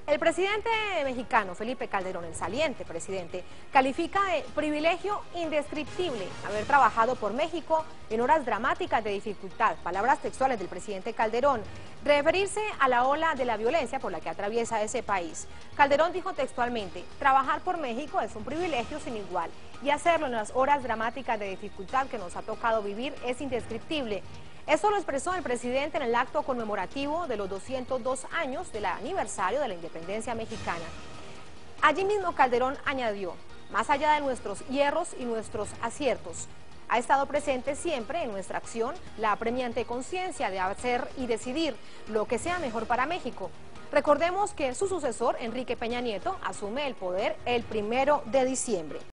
El presidente mexicano Felipe Calderón, el saliente presidente, califica de privilegio indescriptible haber trabajado por México en horas dramáticas de dificultad. Palabras textuales del presidente Calderón, referirse a la ola de la violencia por la que atraviesa ese país. Calderón dijo textualmente: trabajar por México es un privilegio sin igual y hacerlo en las horas dramáticas de dificultad que nos ha tocado vivir es indescriptible. Esto lo expresó el presidente en el acto conmemorativo de los 202 años del aniversario de la independencia mexicana. Allí mismo Calderón añadió: más allá de nuestros hierros y nuestros aciertos, ha estado presente siempre en nuestra acción la apremiante conciencia de hacer y decidir lo que sea mejor para México. Recordemos que su sucesor, Enrique Peña Nieto, asume el poder el 1 de diciembre.